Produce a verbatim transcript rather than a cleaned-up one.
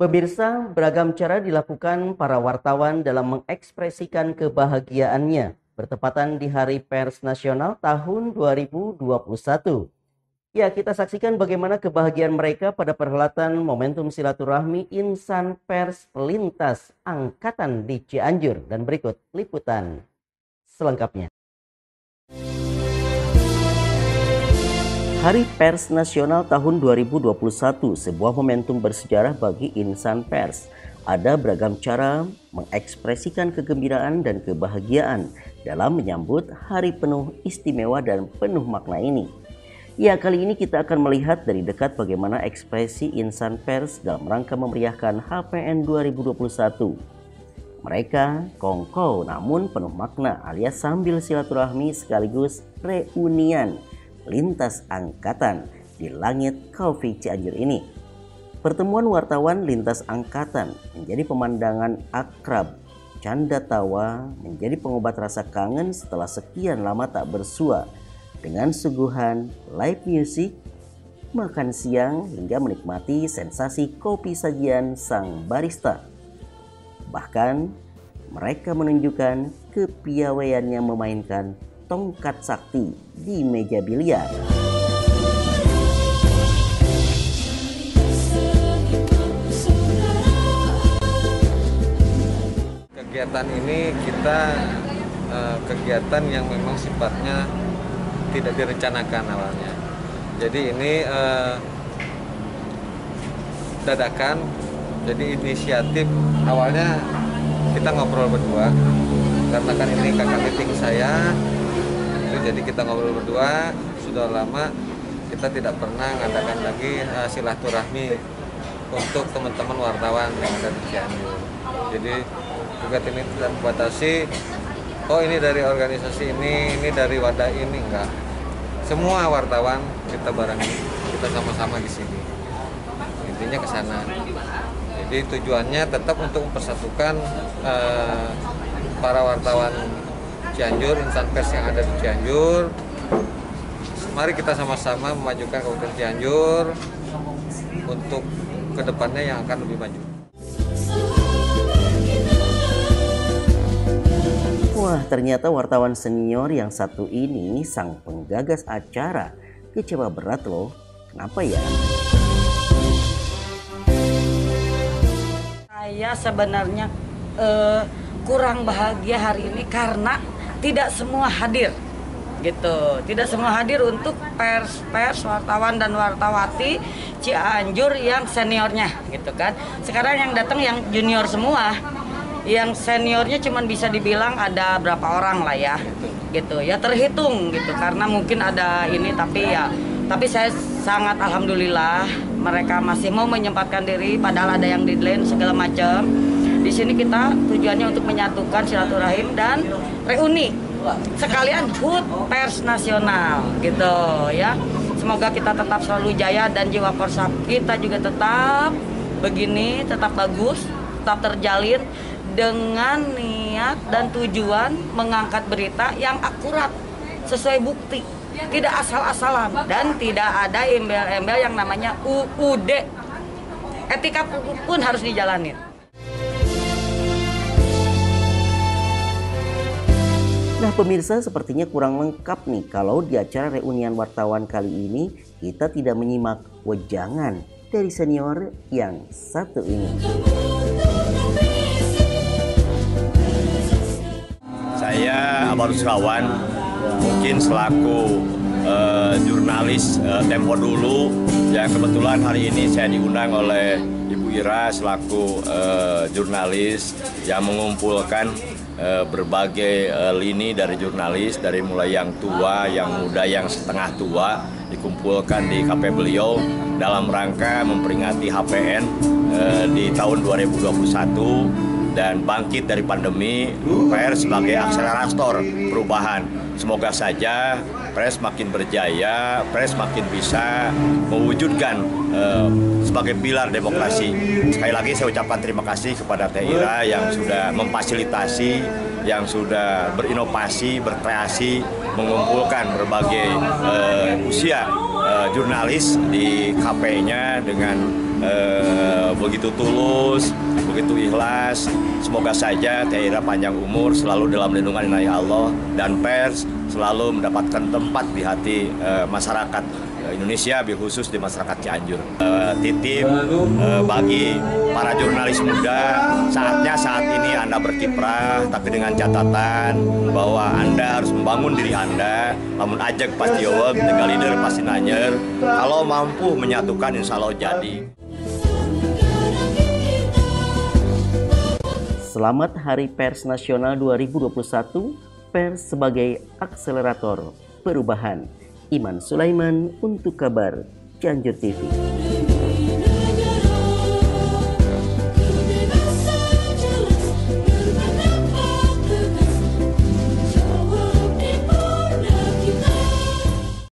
Pemirsa, beragam cara dilakukan para wartawan dalam mengekspresikan kebahagiaannya bertepatan di Hari Pers Nasional tahun dua ribu dua puluh satu. Ya, kita saksikan bagaimana kebahagiaan mereka pada perhelatan momentum silaturahmi Insan Pers Lintas Angkatan di Cianjur. Dan berikut liputan selengkapnya. Hari Pers Nasional tahun dua ribu dua puluh satu sebuah momentum bersejarah bagi insan pers. Ada beragam cara mengekspresikan kegembiraan dan kebahagiaan dalam menyambut hari penuh istimewa dan penuh makna ini. Ya, kali ini kita akan melihat dari dekat bagaimana ekspresi insan pers dalam rangka memeriahkan H P N dua ribu dua puluh satu. Mereka kongkow namun penuh makna alias sambil silaturahmi sekaligus reunian lintas angkatan di langit Coffee Cianjur ini. Pertemuan wartawan lintas angkatan menjadi pemandangan akrab, canda tawa menjadi pengobat rasa kangen setelah sekian lama tak bersua, dengan suguhan live music, makan siang hingga menikmati sensasi kopi sajian sang barista. Bahkan mereka menunjukkan kepiawaiannya memainkan tongkat sakti di meja biliar. Kegiatan ini kita uh, kegiatan yang memang sifatnya tidak direncanakan awalnya. Jadi ini uh, dadakan. Jadi inisiatif awalnya kita ngobrol berdua karena kan ini kakak meeting saya. Jadi kita ngobrol berdua, sudah lama kita tidak pernah ngadakan lagi uh, silaturahmi untuk teman-teman wartawan yang ada di Cianjur. Jadi kegiatan ini tidak membatasi, oh ini dari organisasi ini, ini dari wadah ini, enggak. Semua wartawan kita barengi, kita sama-sama di sini. Intinya ke sana. Jadi tujuannya tetap untuk mempersatukan uh, para wartawan Cianjur, insan pers yang ada di Cianjur. Mari kita sama-sama memajukan Kabupaten Cianjur untuk kedepannya yang akan lebih maju. Wah, ternyata wartawan senior yang satu ini sang penggagas acara. Kecewa berat loh. Kenapa ya? Saya sebenarnya uh, kurang bahagia hari ini karena tidak semua hadir gitu, tidak semua hadir untuk pers-pers, wartawan dan wartawati Cianjur yang seniornya gitu kan. Sekarang yang datang yang junior semua, yang seniornya cuma bisa dibilang ada berapa orang lah ya gitu, ya terhitung gitu karena mungkin ada ini, tapi ya tapi saya sangat alhamdulillah mereka masih mau menyempatkan diri padahal ada yang deadline segala macam. Di sini kita tujuannya untuk menyatukan silaturahim dan reuni sekalian H U T Pers Nasional gitu ya. Semoga kita tetap selalu jaya dan jiwa korsa kita juga tetap begini, tetap bagus, tetap terjalin dengan niat dan tujuan mengangkat berita yang akurat sesuai bukti, tidak asal-asalan dan tidak ada embel-embel yang namanya U U D. Etika pun harus dijalanin. Nah pemirsa, sepertinya kurang lengkap nih kalau di acara reunian wartawan kali ini kita tidak menyimak wejangan dari senior yang satu ini. Saya Abarus Kawan, mungkin selaku uh, jurnalis uh, Tempo dulu, yang kebetulan hari ini saya diundang oleh Ibu Ira selaku uh, jurnalis yang mengumpulkan Uh, berbagai uh, lini dari jurnalis, dari mulai yang tua, yang muda, yang setengah tua dikumpulkan di K P beliau dalam rangka memperingati H P N uh, di tahun dua ribu dua puluh satu dan bangkit dari pandemi, pers sebagai akselerator perubahan. Semoga saja pers makin berjaya, pers makin bisa mewujudkan uh, sebagai pilar demokrasi. Sekali lagi saya ucapkan terima kasih kepada Teh Ira yang sudah memfasilitasi, yang sudah berinovasi, berkreasi mengumpulkan berbagai uh, usia uh, jurnalis di K P-nya dengan uh, begitu tulus, begitu ikhlas. Semoga saja Teh Ira panjang umur, selalu dalam lindungan inayah Allah, dan pers selalu mendapatkan tempat di hati uh, masyarakat Indonesia, lebih khusus di masyarakat Cianjur. Uh, titip uh, bagi para jurnalis muda, saatnya saat ini Anda berkiprah, tapi dengan catatan bahwa Anda harus membangun diri Anda. Namun ajak pasti jawab, tinggal leader pasti nanyer. Kalau mampu menyatukan, insya Allah jadi. Selamat Hari Pers Nasional dua ribu dua puluh satu, pers sebagai akselerator perubahan. Iman Sulaiman untuk kabar Cianjur T V.